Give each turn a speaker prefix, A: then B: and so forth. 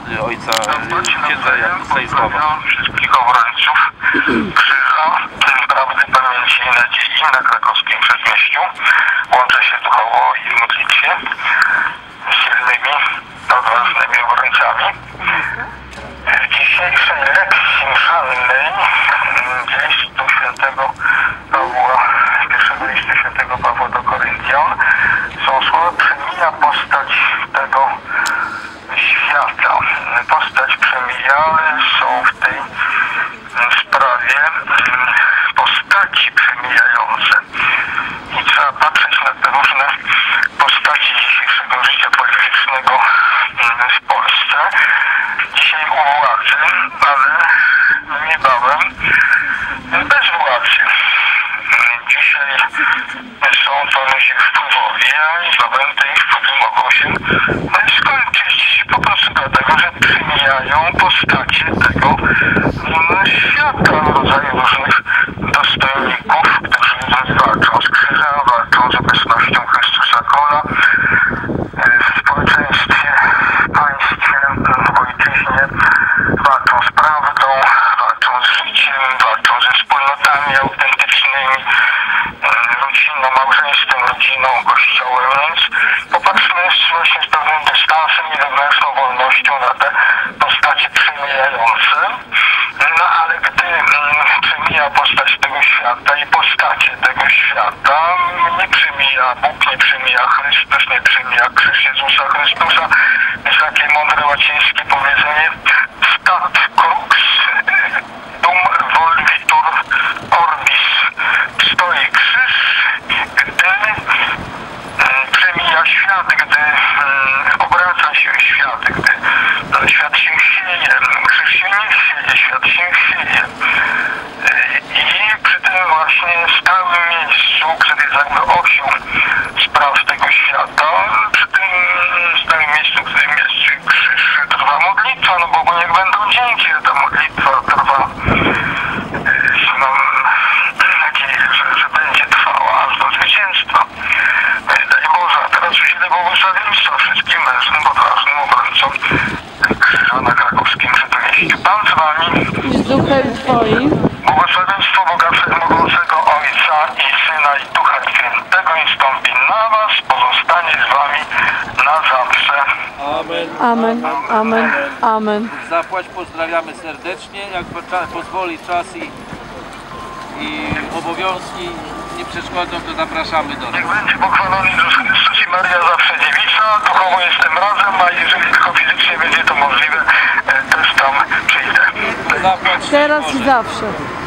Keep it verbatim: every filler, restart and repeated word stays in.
A: ojca księdza Stanisława.
B: Wszystkich obrońców krzyża, prawdy, pamięci i nadziei na krakowskim przedmieściu. Łączę się duchowo i w modlitwie z silnymi, odważnymi obrońcami. W dzisiejszej lekcji mszalnej listu świętego Pawła, pierwszego listu świętego Pawła do Koryntian są słowa: przemija postać tego świata. Postać przemija, ale są w tej sprawie postaci przemijające. I trzeba patrzeć na te różne postaci dzisiejszego życia politycznego w Polsce. Dzisiaj u władzy, ale niebawem bez władzy. Dzisiaj są to ludzie wpływowi, a niebawem te ich wpływy mogą się skończyć po prostu dlatego, że przemijają postacie tego świata, rodzaju różnych dostojników, którzy walczą z krzyżem, walczą z obecnością Chrystusa Króla w społeczeństwie, w państwie, w ojczyźnie, walczą z prawdą, walczą z życiem, walczą ze wspólnotami autentycznymi, rodziną, małżeństwem, rodziną, kościołem, więc popatrzmy właśnie z pewnym dystansem i wewnętrzną wolnością na te postacie przemijające. No ale gdy przemija postać tego świata i postacie tego świata, nie przemija Bóg, nie przemija Chrystus, nie przemija krzyż Jezusa Chrystusa. Jest takie mądre łacińskie powiedzenie: stat crux dum volvitur orbis. Stoi krzyż, gdy przemija świat, gdy obraca się świat, gdy świat się sieje. Krzyż się nie sieje, świat się sieje. I przy tym właśnie stałym miejscu, które jest jakby osią spraw tego świata, przy tym stałym miejscu, w którym jest krzyż, trwa modlitwa, no bo niech będą dzięki, że ta modlitwa trwa. Mam nadzieję, że, że będzie trwała aż do zwycięstwa. Daj Boże, a teraz udzielę błogosławieństwa wszystkim mężnym, odważnym obrońcom krzyża na krakowskim przedmieściu. Pan z wami.
C: I z duchem twoim.
B: Błogosławieństwo Boga Wszechmogącego, Ojca i Syna i Ducha Świętego i stąpi na was, pozostanie z wami na zawsze.
A: Amen.
C: Amen. Amen. Amen.
A: Zapłać pozdrawiamy serdecznie, jak pozwoli czas i, i obowiązki nie przeszkodzą, to zapraszamy do nas.
B: Niech będzie pochwalony Jezus Chrystus i Maria zawsze dziewica. Duchowo jestem razem, a jeżeli tylko fizycznie będzie to możliwe, też tam przyjdę.
A: Zapłać
C: Teraz i
A: Boże.
C: zawsze.